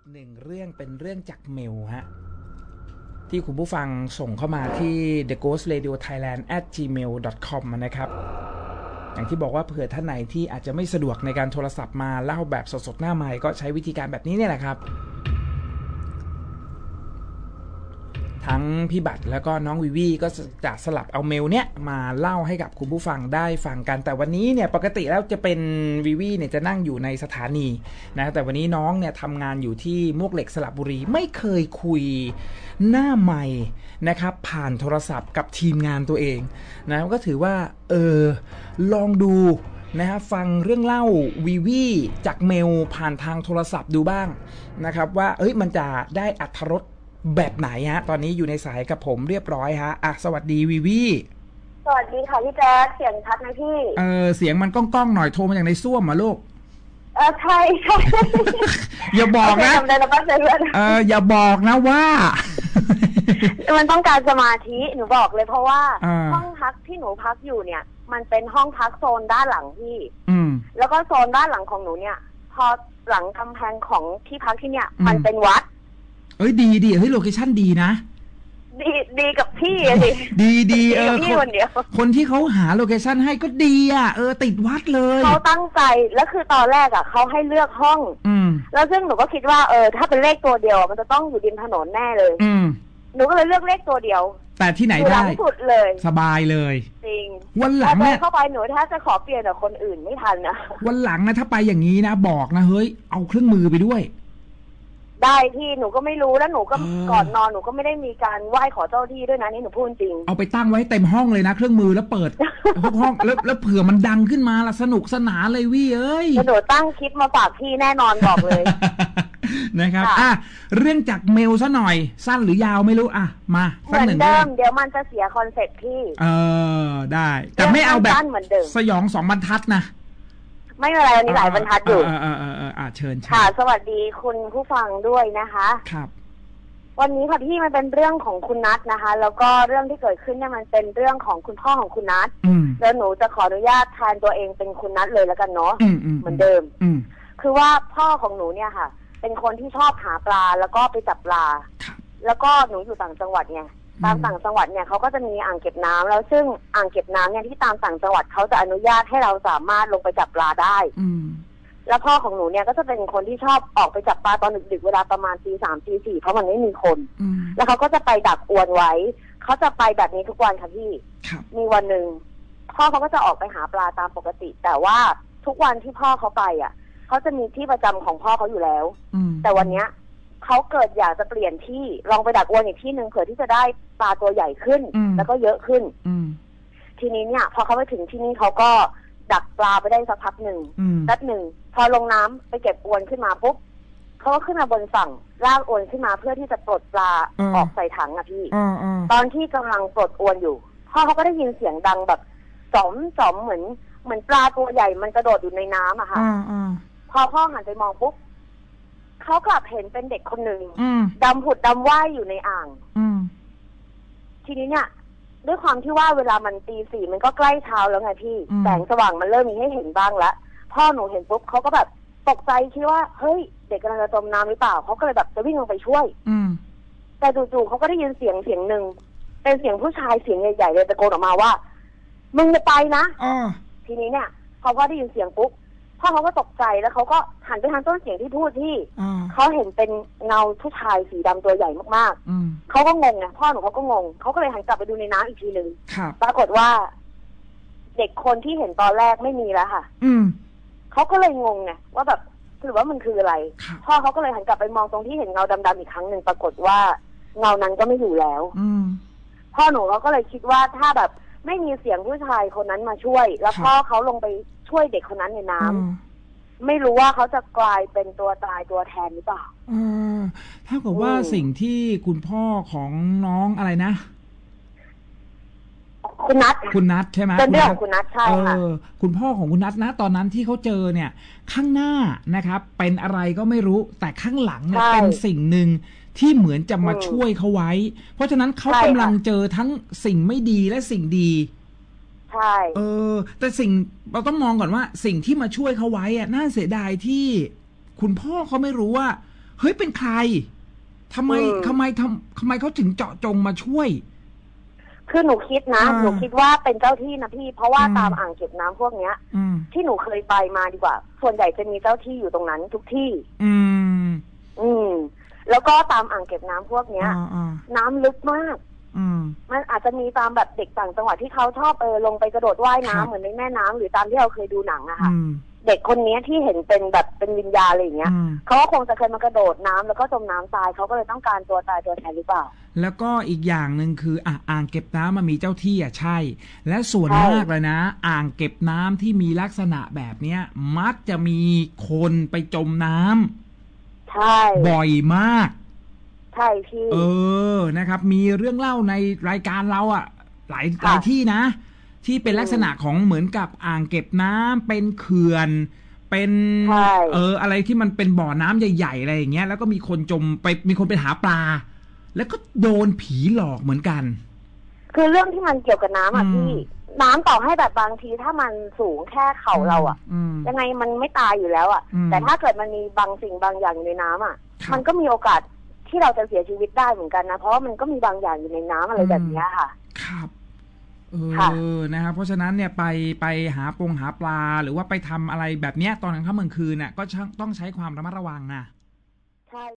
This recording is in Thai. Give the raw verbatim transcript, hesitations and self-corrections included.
หนึ่งเรื่องเป็นเรื่องจากเมลฮะที่คุณผู้ฟังส่งเข้ามาที่ เดอะโกสต์เรดิโอไทยแลนด์ แอท จีเมล ดอท คอม นะครับอย่างที่บอกว่าเผื่อท่านไหนที่อาจจะไม่สะดวกในการโทรศัพท์มาเล่าแบบสดๆหน้าไมค์ก็ใช้วิธีการแบบนี้เนี่ยแหละครับทั้งพี่บัตรแล้วก็น้องวิวีก็จะสลับเอาเมลเนี้ยมาเล่าให้กับคุณผู้ฟังได้ฟังกันแต่วันนี้เนี่ยปกติแล้วจะเป็นวิวีเนี่ยจะนั่งอยู่ในสถานีนะแต่วันนี้น้องเนี่ยทำงานอยู่ที่มวกเหล็กสระบุรีไม่เคยคุยหน้าไมค์นะครับผ่านโทรศัพท์กับทีมงานตัวเองนะก็ถือว่าเออลองดูนะฮะฟังเรื่องเล่าวีวีจากเมลผ่านทางโทรศัพท์ดูบ้างนะครับว่าเอ้ยมันจะได้อรรถรสแบบไหนฮะตอนนี้อยู่ในสายกับผมเรียบร้อยฮะอ่ะสวัสดีวีวีสวัสดีค่ะพี่แจ๊คเสียงชัดไหมพี่เออเสียงมันก้องๆหน่อยโทรมาจากในส้วมมาลูกเออใช่ใช่อย่าบอกนะเอออย่าบอกนะว่ามันต้องการสมาธิหนูบอกเลยเพราะว่าห้องพักที่หนูพักอยู่เนี่ยมันเป็นห้องพักโซนด้านหลังพี่อืมแล้วก็โซนด้านหลังของหนูเนี่ยพอหลังกำแพงของที่พักที่เนี่ยมันเป็นวัดเอ้ยดีดีเฮ้ยโลเคชั่นดีนะดีดีกับพี่สิดีดีเออคนเดียวคนที่เขาหาโลเคชั่นให้ก็ดีอ่ะเออติดวัดเลยเขาตั้งใจแล้วคือตอนแรกอ่ะเขาให้เลือกห้องอืมแล้วซึ่งหนูก็คิดว่าเออถ้าเป็นเลขตัวเดียวมันจะต้องอยู่ริมถนนแน่เลยอืมหนูก็เลยเลือกเลขตัวเดียวแต่ที่ไหนได้สุดเลยสบายเลยจริงวันหลังเนี่ยเข้าไปหนูถ้าจะขอเปลี่ยนกับคนอื่นไม่ทันนะวันหลังนะถ้าไปอย่างนี้นะบอกนะเฮ้ยเอาเครื่องมือไปด้วยได้ที่หนูก็ไม่รู้แล้วหนูก็ก่อนนอนหนูก็ไม่ได้มีการไหว้ขอเจ้าที่ด้วยนะนี่หนูพูดจริงเอาไปตั้งไว้เต็มห้องเลยนะเครื่องมือแล้วเปิดทุกห้องแล้วแล้วเผื่อมันดังขึ้นมาล่ะสนุกสนานเลยวี่เอ้ยหนูตั้งคลิปมาฝากพี่แน่นอนบอกเลยนะครับอ่ะเรื่องจากเมลซะหน่อยสั้นหรือยาวไม่รู้อ่ะมาสักหนึ่งเรื่องเดี๋ยวมันจะเสียคอนเซ็ปต์พี่เออได้แต่ไม่เอาแบบสยองสองบรรทัดนะไม่เป็นไรวันนี้หลายบรรทัดอยู่เออเออเออเอออ่ะเชิญค่ะสวัสดีคุณผู้ฟังด้วยนะคะครับวันนี้ค่ะพี่มันเป็นเรื่องของคุณนัทนะคะแล้วก็เรื่องที่เกิดขึ้นเนี่ยมันเป็นเรื่องของคุณพ่อของคุณนัทแล้วหนูจะขออนุญาตแทนตัวเองเป็นคุณนัทเลยแล้วกันเนาะเหมือนเดิมคือว่าพ่อของหนูเนี่ยค่ะเป็นคนที่ชอบหาปลาแล้วก็ไปจับปลาแล้วก็หนูอยู่ต่างจังหวัดไงตามต่างจังหวัดเนี่ยเขาก็จะมีอ่างเก็บน้ำแล้วซึ่งอ่างเก็บน้ำเนี่ยที่ตามต่างจังหวัดเขาจะอนุญาตให้เราสามารถลงไปจับปลาได้แล้วพ่อของหนูเนี่ยก็จะเป็นคนที่ชอบออกไปจับปลาตอนดึกๆเวลาประมาณตีสามตีสี่เพราะมันไม่มีคนแล้วเขาก็จะไปดักอวนไว้เขาจะไปแบบนี้ทุกวันค่ะพี่มีวันหนึ่งพ่อเขาก็จะออกไปหาปลาตามปกติแต่ว่าทุกวันที่พ่อเขาไปอ่ะเขาจะมีที่ประจำของพ่อเขาอยู่แล้วแต่วันเนี้ยเขาเกิดอยากจะเปลี่ยนที่ลองไปดักอวนอีกที่หนึ่งเผื่อที่จะได้ปลาตัวใหญ่ขึ้นแล้วก็เยอะขึ้นทีนี้เนี่ยพอเขาไปถึงที่นี่เขาก็ดักปลาไปได้สักพักหนึ่งแป๊บหนึ่งพอลงน้ำไปเก็บอวนขึ้นมาปุ๊บเขาก็ขึ้นมาบนฝั่งลากอวนขึ้นมาเพื่อที่จะปลดปลาออกใส่ถังอ่ะพี่ตอนที่กำลังปลดอวนอยู่พ่อเขาก็ได้ยินเสียงดังแบบจอมจอมเหมือนเหมือนปลาตัวใหญ่มันกระโดดอยู่ในน้ำอะค่ะพอพ่อหันไปมองปุ๊บเขากลับเห็นเป็นเด็กคนหนึ่งดำผุดดำว่ายอยู่ในอ่างทีนี้เนี่ยด้วยความที่ว่าเวลามันตีสี่มันก็ใกล้เช้าแล้วไงพี่แสงสว่างมันเริ่มมีให้เห็นบ้างแล้วพ่อหนูเห็นปุ๊บเขาก็แบบตกใจคิดว่าเฮ้ยเด็กกำลังจะจมน้ำหรือเปล่าเขาก็เลยแบบจะวิ่งลงไปช่วยแต่จู่ๆเขาก็ได้ยินเสียงเสียงหนึ่งเป็นเสียงผู้ชายเสียงใหญ่ๆเลยตะโกนออกมาว่ามึงจะไปนะทีนี้เนี่ยพอพ่อได้ยินเสียงปุ๊บพ่อเขาก็ตกใจแล้วเขาก็หันไปทางต้นเสียงที่พูดที่เขาเห็นเป็นเงาผู้ชายสีดำตัวใหญ่มากๆเขาก็งงไงพ่อหนูเขาก็งงเขาก็เลยหันกลับไปดูในน้ำอีกทีหนึ่งปรากฏว่าเด็กคนที่เห็นตอนแรกไม่มีแล้วค่ะเขาก็เลยงงไงว่าแบบหรือว่ามันคืออะไรพ่อเขาก็เลยหันกลับไปมองตรงที่เห็นเงาดำๆอีกครั้งหนึ่งปรากฏว่าเงานั้นก็ไม่อยู่แล้วพ่อหนูเขาก็เลยคิดว่าถ้าแบบไม่มีเสียงผู้ชายคนนั้นมาช่วยแล้วพ่อเขาลงไปช่วยเด็กคนนั้นในน้ำไม่รู้ว่าเขาจะกลายเป็นตัวตายตัวแทนหรือเปล่าเท่ากับว่าสิ่งที่คุณพ่อของน้องอะไรนะคุณนัทคุณนัทใช่ไหมเป็นเรื่องของคุณนัทใช่ค่ะคุณพ่อของคุณนัทนะตอนนั้นที่เขาเจอเนี่ยข้างหน้านะครับเป็นอะไรก็ไม่รู้แต่ข้างหลังเนี่ยเป็นสิ่งหนึ่งที่เหมือนจะมาช่วยเขาไว้เพราะฉะนั้นเขากำลังเจอทั้งสิ่งไม่ดีและสิ่งดีใช่เออแต่สิ่งเราต้องมองก่อนว่าสิ่งที่มาช่วยเขาไว้อะน่าเสียดายที่คุณพ่อเขาไม่รู้ว่าเฮ้ยเป็นใครทำไมทำไมทำทำไมเขาถึงเจาะจงมาช่วยคือหนูคิดนะหนูคิดว่าเป็นเจ้าที่นะพี่เพราะว่าตามอ่างเก็บน้ำพวกเนี้ยที่หนูเคยไปมาดีกว่าส่วนใหญ่จะมีเจ้าที่อยู่ตรงนั้นทุกที่ อืม อืมแล้วก็ตามอ่างเก็บน้ำพวกเนี้ยน้ำลึกมากมันอาจจะมีตามแบบเด็กต่างจังหวัดที่เขาชอบเออลงไปกระโดดว่ายน้ำเหมือนในแม่น้ำหรือตามที่เราเคยดูหนังอะค่ะเด็กคนนี้ที่เห็นเป็นแบบเป็นวิญญาณอะไรอย่างเงี้ยเขาก็คงจะเคยมากระโดดน้ำแล้วก็จมน้ำตายเขาก็เลยต้องการตัวตายตัวแทนหรือเปล่าแล้วก็อีกอย่างหนึ่งคืออ่ะอ่างเก็บน้ำมันมีเจ้าที่อ่ะใช่และส่วนมากเลยนะอ่างเก็บน้ำที่มีลักษณะแบบเนี้ยมักจะมีคนไปจมน้ำใช่บ่อยมากใช่พี่เออนะครับมีเรื่องเล่าในรายการเราอ่ะหลายหลายที่นะที่เป็นลักษณะของเหมือนกับอ่างเก็บน้ำเป็นเขื่อนเป็นเอออะไรที่มันเป็นบ่อน้ำใหญ่ๆอะไรอย่างเงี้ยแล้วก็มีคนจมไปมีคนไปหาปลาแล้วก็โดนผีหลอกเหมือนกันคือเรื่องที่มันเกี่ยวกับน้ำอ่ะพี่น้ำต่อให้แบบบางทีถ้ามันสูงแค่เข่าเราอ่ะยังไงมันไม่ตายอยู่แล้วอ่ะแต่ถ้าเกิดมันมีบางสิ่งบางอย่างอยู่ในน้ำอ่ะมันก็มีโอกาสที่เราจะเสียชีวิตได้เหมือนกันนะเพราะว่ามันก็มีบางอย่างอยู่ในน้ำอะไรแบบนี้ค่ะครับเออนะครับเพราะฉะนั้นเนี่ยไปไปหาปงหาปลาหรือว่าไปทำอะไรแบบเนี้ยตอนกลางค่ำกลางคืนน่ะก็ต้องใช้ความระมัดระวังนะ